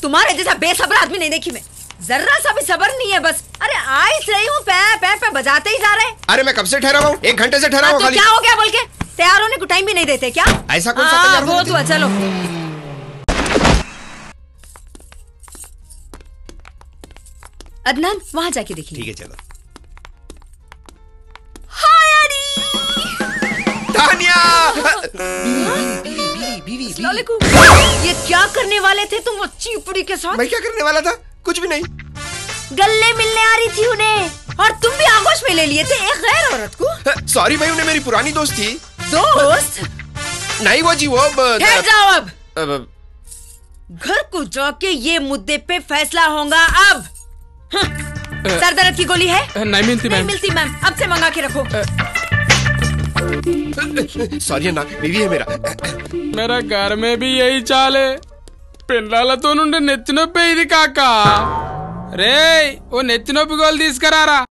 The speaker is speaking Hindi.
तुम्हारे जैसा बेसब्र आदमी नहीं देखी मैं। जरा सा भी सब्र नहीं है बस। अरे आई रही हूँ, पे बजाते ही जा रहे। अरे मैं कब से ठहरा हूँ, 1 घंटे से ठहरा हूँ। तो क्या हो गया बोल के तैयार होने को टाइम भी नहीं देते क्या? ऐसा कौन सा तैयार हो तू चलो। अदनान वहाँ जाके देखिए। ठीक है चलो। बीवी। ये क्या करने वाले थे तुम वो चीपड़ी के साथ? मैं क्या करने वाला था? कुछ भी नहीं। गले मिलने आ रही थी उन्हें और तुम भी आगोश में ले लिए थे एक गैर औरत को। सॉरी भाई, उन्हें मेरी पुरानी दोस्त थी। दोस्त? नहीं वो जी वो ठहर जाओ अब। घर को जाके ये मुद्दे पे फैसला होगा अब। सर दर्द की गोली है? नहीं मिलती मैम। नहीं मिलती मैम, अब से मंगा के रखो। सॉरी ना, बीवी है मेरा घर में भी यही चाल है। పిల్లలతో నుండి నెత్తినొప్పి ఇది కాక రే ఓ నెత్తినొప్పి గోలు తీసుకురారా